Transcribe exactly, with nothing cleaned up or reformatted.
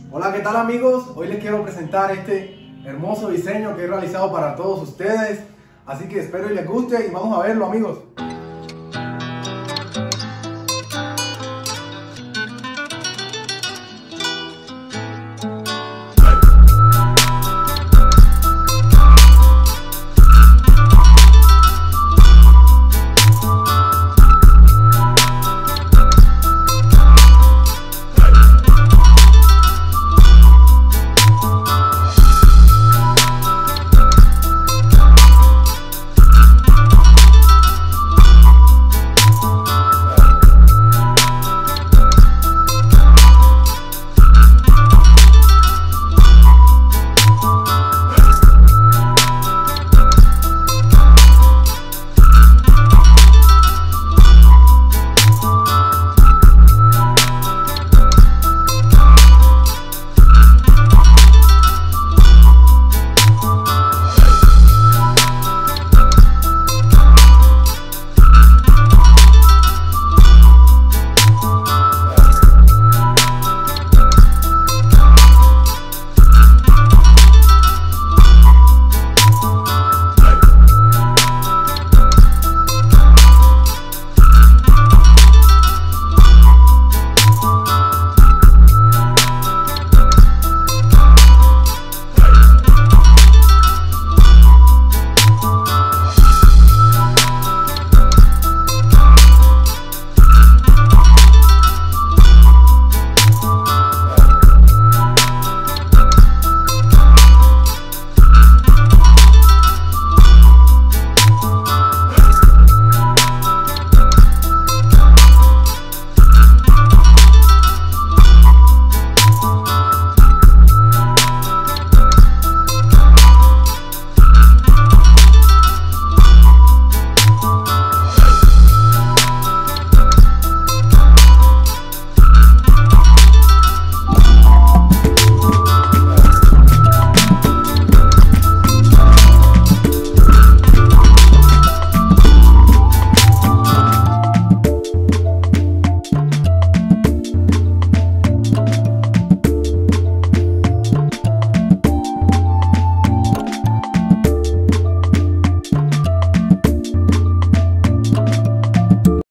Hola, ¿qué tal amigos? Hoy les quiero presentar este hermoso diseño que he realizado para todos ustedes. Así que espero y les guste y vamos a verlo, amigos.